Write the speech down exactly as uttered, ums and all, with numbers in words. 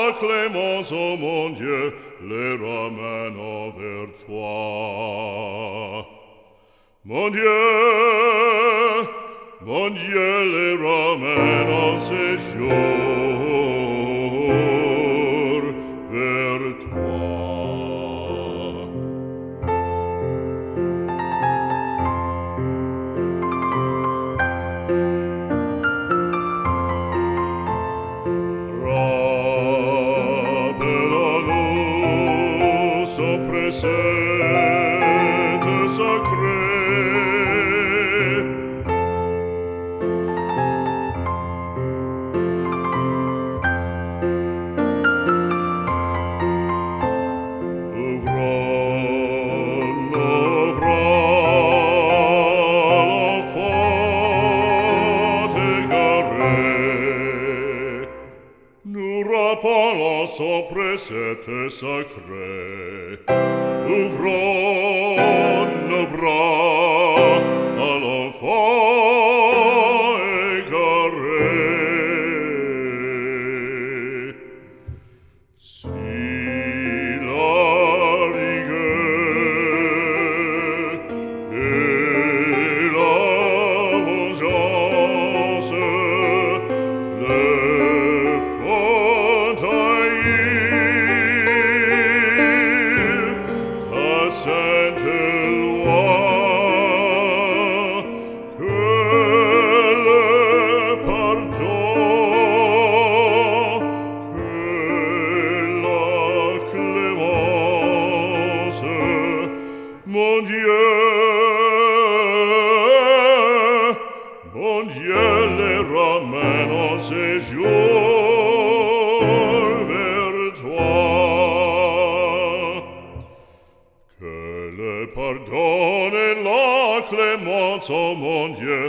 la clémence, ô mon Dieu, les ramène vers toi. Mon Dieu, mon Dieu, les ramène en séjour vers toi. Rappelle-nous son précepte sacré. Rappelons son précepte sacré, ouvrons nos bras à l'enfant égaré. Si la rigueur et la vengeance le sainte loi, que le pardon, que la clémence, mon Dieu, mon Dieu, les ramène en séjour vers toi. Que le pardon et la clémence, ô mon Dieu,